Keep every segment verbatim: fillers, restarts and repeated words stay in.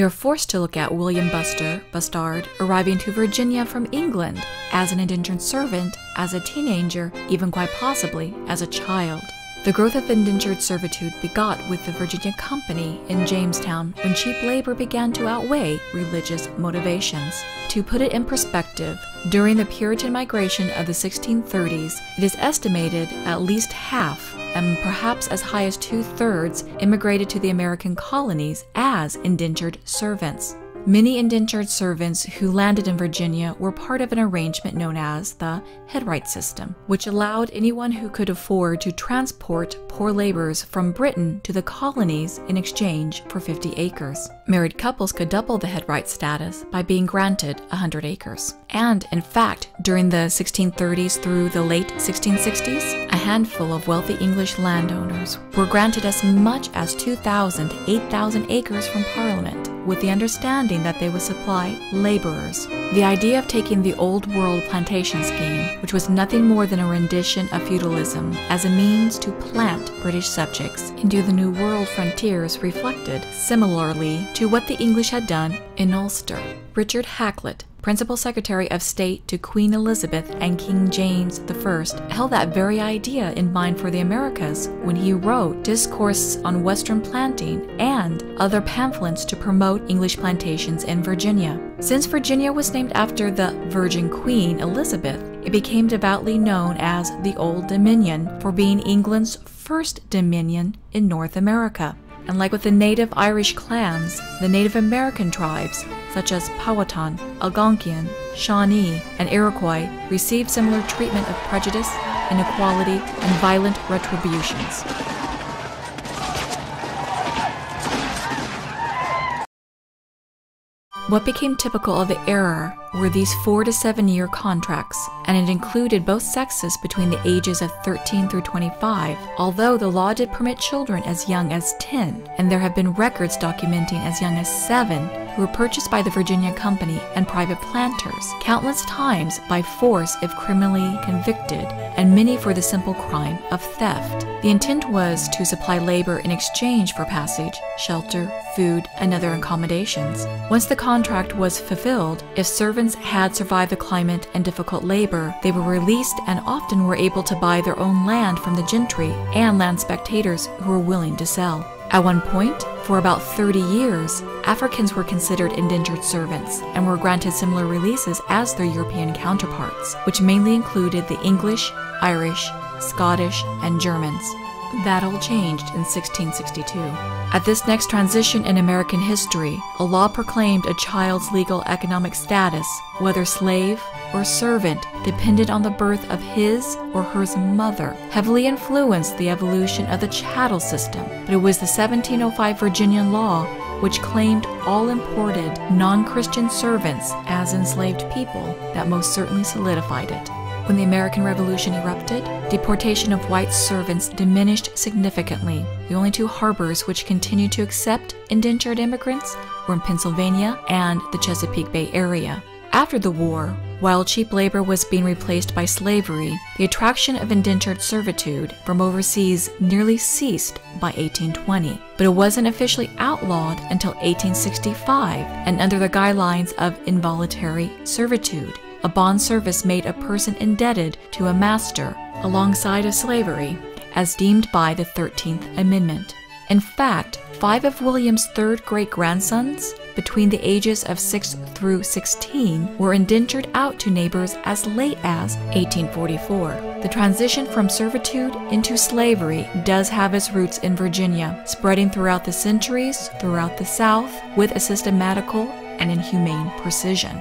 are forced to look at William Buster, Bustard, arriving to Virginia from England as an indentured servant, as a teenager, even quite possibly as a child. The growth of indentured servitude begot with the Virginia Company in Jamestown when cheap labor began to outweigh religious motivations. To put it in perspective, during the Puritan migration of the sixteen thirties, it is estimated at least half, and perhaps as high as two-thirds, immigrated to the American colonies as indentured servants. Many indentured servants who landed in Virginia were part of an arrangement known as the headright system, which allowed anyone who could afford to transport poor laborers from Britain to the colonies in exchange for fifty acres. Married couples could double the headright status by being granted one hundred acres. And in fact, during the sixteen thirties through the late sixteen sixties, a handful of wealthy English landowners were granted as much as two thousand to eight thousand acres from Parliament, with the understanding that they would supply laborers. The idea of taking the old world plantation scheme, which was nothing more than a rendition of feudalism, as a means to plant British subjects into the New World frontiers reflected similarly to what the English had done in Ulster. Richard Hakluyt, Principal Secretary of State to Queen Elizabeth and King James the First, held that very idea in mind for the Americas when he wrote Discourses on Western Planting and other pamphlets to promote English plantations in Virginia. Since Virginia was named after the Virgin Queen Elizabeth, it became devoutly known as the Old Dominion for being England's first dominion in North America. And like with the native Irish clans, the Native American tribes, such as Powhatan, Algonquian, Shawnee, and Iroquois, received similar treatment of prejudice, inequality, and violent retributions. What became typical of the era were these four to seven year contracts, and it included both sexes between the ages of thirteen through twenty-five, although the law did permit children as young as ten, and there have been records documenting as young as seven who were purchased by the Virginia Company and private planters, countless times by force if criminally convicted, and many for the simple crime of theft. The intent was to supply labor in exchange for passage, shelter, food, and other accommodations. Once the contract was fulfilled, if servants had survived the climate and difficult labor, they were released and often were able to buy their own land from the gentry and land spectators who were willing to sell. At one point, for about thirty years, Africans were considered indentured servants and were granted similar releases as their European counterparts, which mainly included the English, Irish, Scottish, and Germans. That all changed in sixteen sixty-two. At this next transition in American history, a law proclaimed a child's legal economic status, whether slave or servant, depended on the birth of his or her mother, heavily influenced the evolution of the chattel system. But it was the seventeen oh five Virginian law which claimed all imported non-Christian servants as enslaved people that most certainly solidified it. When the American Revolution erupted, deportation of white servants diminished significantly. The only two harbors which continued to accept indentured immigrants were in Pennsylvania and the Chesapeake Bay area. After the war, while cheap labor was being replaced by slavery, the attraction of indentured servitude from overseas nearly ceased by eighteen twenty. But it wasn't officially outlawed until eighteen sixty-five, and under the guidelines of involuntary servitude. A bond service made a person indebted to a master alongside of slavery, as deemed by the thirteenth Amendment. In fact, five of William's third great-grandsons, between the ages of six through sixteen, were indentured out to neighbors as late as eighteen forty-four. The transition from servitude into slavery does have its roots in Virginia, spreading throughout the centuries, throughout the South, with a systematical and inhumane precision.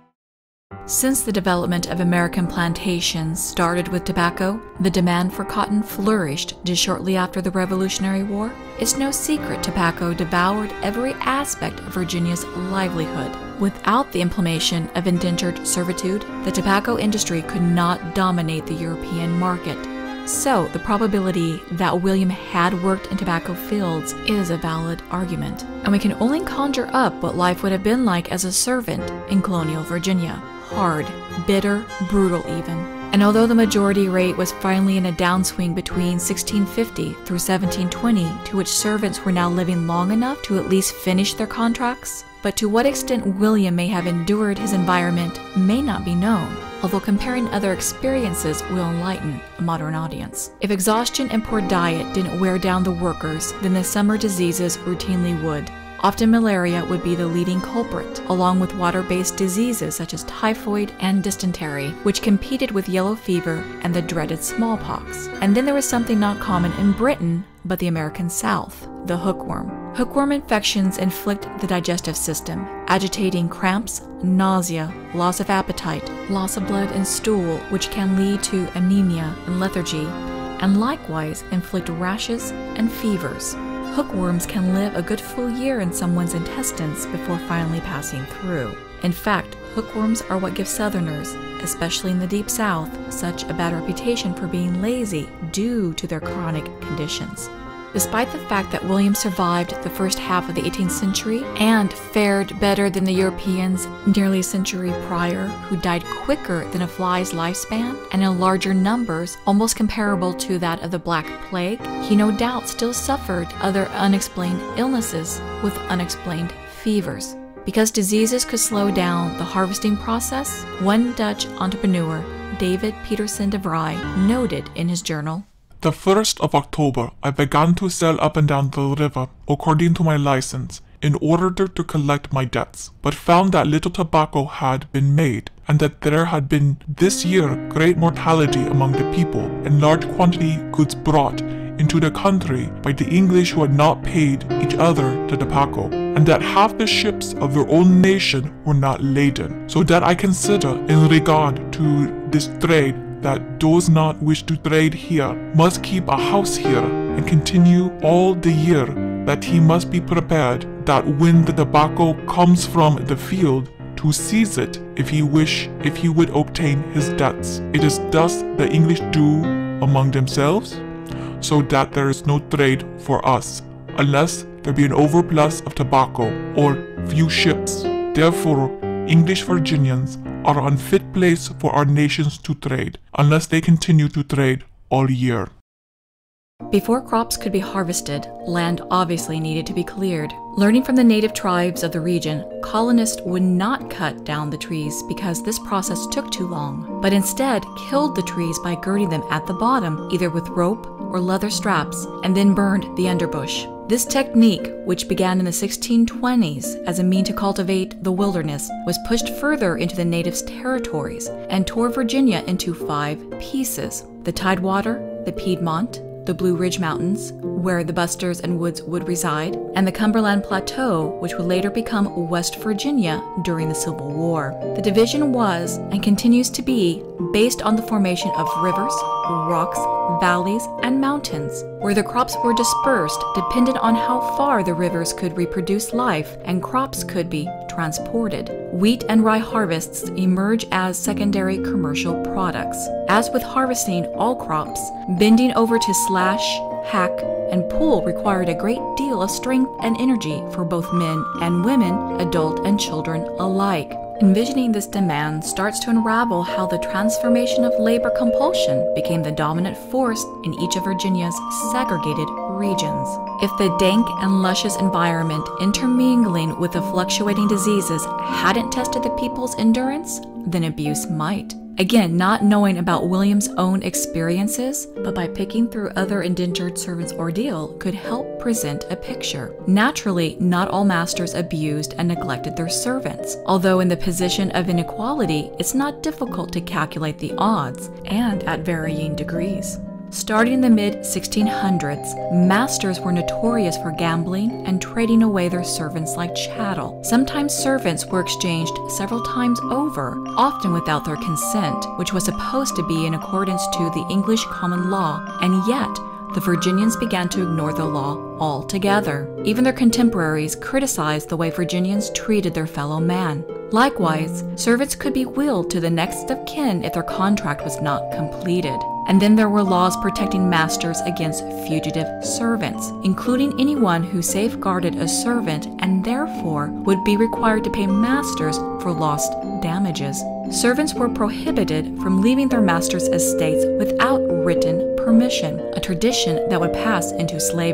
Since the development of American plantations started with tobacco, the demand for cotton flourished just shortly after the Revolutionary War. It's no secret tobacco devoured every aspect of Virginia's livelihood. Without the implementation of indentured servitude, the tobacco industry could not dominate the European market. So, the probability that William had worked in tobacco fields is a valid argument, and we can only conjure up what life would have been like as a servant in colonial Virginia. Hard, bitter, brutal even. And although the majority rate was finally in a downswing between sixteen fifty through seventeen twenty, to which servants were now living long enough to at least finish their contracts, but to what extent William may have endured his environment may not be known, although comparing other experiences will enlighten a modern audience. If exhaustion and poor diet didn't wear down the workers, then the summer diseases routinely would. Often malaria would be the leading culprit, along with water-based diseases such as typhoid and dysentery, which competed with yellow fever and the dreaded smallpox. And then there was something not common in Britain, but the American South, the hookworm. Hookworm infections inflict the digestive system, agitating cramps, nausea, loss of appetite, loss of blood and stool, which can lead to anemia and lethargy, and likewise inflict rashes and fevers. Hookworms can live a good full year in someone's intestines before finally passing through. In fact, hookworms are what give Southerners, especially in the Deep South, such a bad reputation for being lazy due to their chronic conditions. Despite the fact that William survived the first half of the eighteenth century and fared better than the Europeans nearly a century prior, who died quicker than a fly's lifespan and in larger numbers, almost comparable to that of the Black Plague, he no doubt still suffered other unexplained illnesses with unexplained fevers. Because diseases could slow down the harvesting process, one Dutch entrepreneur, David Peterson de Vries, noted in his journal, "The first of October I began to sail up and down the river according to my license in order to collect my debts, but found that little tobacco had been made, and that there had been this year great mortality among the people, and large quantity goods brought into the country by the English who had not paid each other the tobacco, and that half the ships of their own nation were not laden, so that I consider in regard to this trade that those not wish to trade here must keep a house here and continue all the year, that he must be prepared that when the tobacco comes from the field to seize it if he wish if he would obtain his debts. It is thus the English do among themselves, so that there is no trade for us, unless there be an overplus of tobacco or few ships. Therefore English Virginians are an unfit place for our nations to trade, unless they continue to trade all year." Before crops could be harvested, land obviously needed to be cleared. Learning from the native tribes of the region, colonists would not cut down the trees because this process took too long, but instead killed the trees by girding them at the bottom, either with rope or leather straps, and then burned the underbush. This technique, which began in the sixteen twenties as a mean to cultivate the wilderness, was pushed further into the natives' territories and tore Virginia into five pieces: the Tidewater, the Piedmont, the Blue Ridge Mountains, where the Bustards and Woods would reside, and the Cumberland Plateau, which would later become West Virginia during the Civil War. The division was, and continues to be, based on the formation of rivers, rocks, valleys, and mountains. Where the crops were dispersed depended on how far the rivers could reproduce life and crops could be transported. Wheat and rye harvests emerge as secondary commercial products. As with harvesting all crops, bending over to slash, hack, and pull required a great deal of strength and energy for both men and women, adult and children alike. Envisioning this demand starts to unravel how the transformation of labor compulsion became the dominant force in each of Virginia's segregated regions. If the dank and luscious environment intermingling with the fluctuating diseases hadn't tested the people's endurance, then abuse might. Again, not knowing about William's own experiences, but by picking through other indentured servants' ordeal could help present a picture. Naturally, not all masters abused and neglected their servants, although in the position of inequality, it's not difficult to calculate the odds, and at varying degrees. Starting in the mid sixteen hundreds, masters were notorious for gambling and trading away their servants like chattel. Sometimes servants were exchanged several times over, often without their consent, which was supposed to be in accordance to the English common law, and yet the Virginians began to ignore the law altogether. Even their contemporaries criticized the way Virginians treated their fellow man. Likewise, servants could be willed to the next of kin if their contract was not completed. And then there were laws protecting masters against fugitive servants, including anyone who safeguarded a servant and therefore would be required to pay masters for lost damages. Servants were prohibited from leaving their masters' estates without written permission, a tradition that would pass into slavery.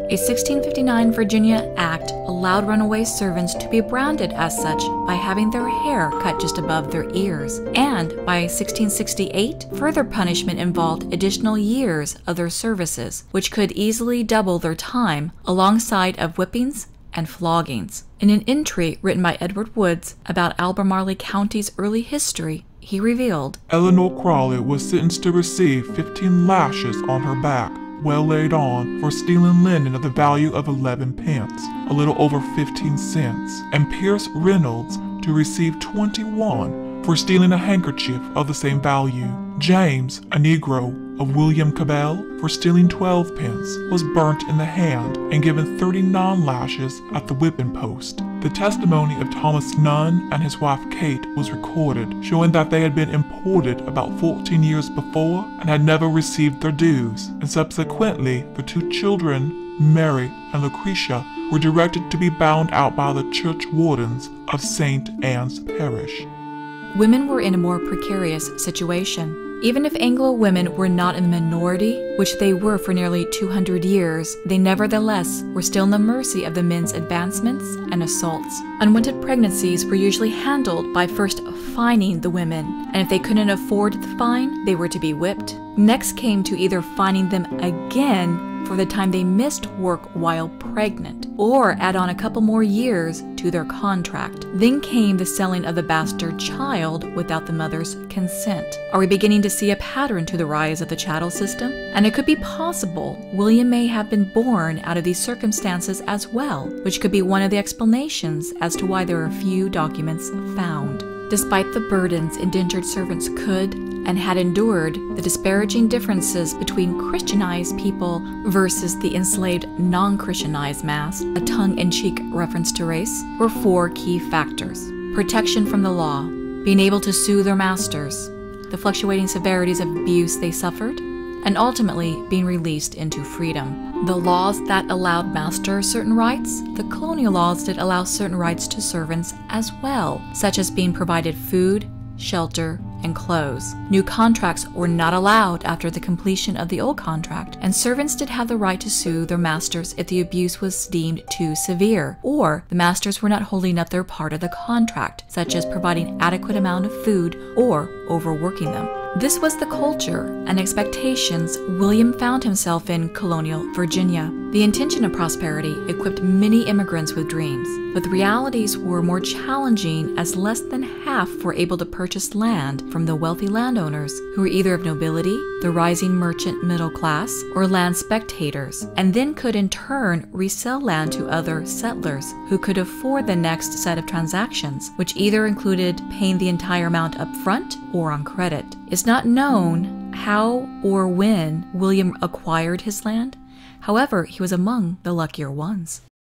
A sixteen fifty-nine Virginia Act allowed runaway servants to be branded as such by having their hair cut just above their ears, and by sixteen sixty-eight, further punishment involved additional years of their services, which could easily double their time, alongside of whippings and floggings. In an entry written by Edward Woods about Albemarle County's early history, he revealed, Eleanor Crawley was sentenced to receive fifteen lashes on her back, well laid on, for stealing linen of the value of eleven pence, a little over fifteen cents, and Pierce Reynolds to receive twenty-one for stealing a handkerchief of the same value. James, a Negro, of William Cabell, for stealing twelve pence, was burnt in the hand and given thirty-nine lashes at the whipping post. The testimony of Thomas Nunn and his wife Kate was recorded, showing that they had been imported about fourteen years before and had never received their dues, and subsequently the two children, Mary and Lucretia, were directed to be bound out by the church wardens of Saint Anne's Parish. Women were in a more precarious situation. Even if Anglo women were not in the minority, which they were for nearly two hundred years, they nevertheless were still in the mercy of the men's advancements and assaults. Unwanted pregnancies were usually handled by first fining the women, and if they couldn't afford the fine, they were to be whipped. Next came to either fining them again for the time they missed work while pregnant, or add on a couple more years to their contract. Then came the selling of the bastard child without the mother's consent. Are we beginning to see a pattern to the rise of the chattel system? And it could be possible William may have been born out of these circumstances as well, which could be one of the explanations as to why there are few documents found. Despite the burdens indentured servants could and had endured, the disparaging differences between Christianized people versus the enslaved non-Christianized mass, a tongue-in-cheek reference to race, were four key factors. Protection from the law, being able to sue their masters, the fluctuating severities of abuse they suffered, and ultimately being released into freedom. The laws that allowed masters certain rights, the colonial laws did allow certain rights to servants as well, such as being provided food, shelter, and clothes. New contracts were not allowed after the completion of the old contract, and servants did have the right to sue their masters if the abuse was deemed too severe, or the masters were not holding up their part of the contract, such as providing adequate amount of food or overworking them. This was the culture and expectations William found himself in colonial Virginia. The intention of prosperity equipped many immigrants with dreams, but the realities were more challenging as less than half were able to purchase land from the wealthy landowners who were either of nobility, the rising merchant middle class, or land speculators, and then could in turn resell land to other settlers who could afford the next set of transactions, which either included paying the entire amount up front or on credit. It's not known how or when William acquired his land. However, he was among the luckier ones.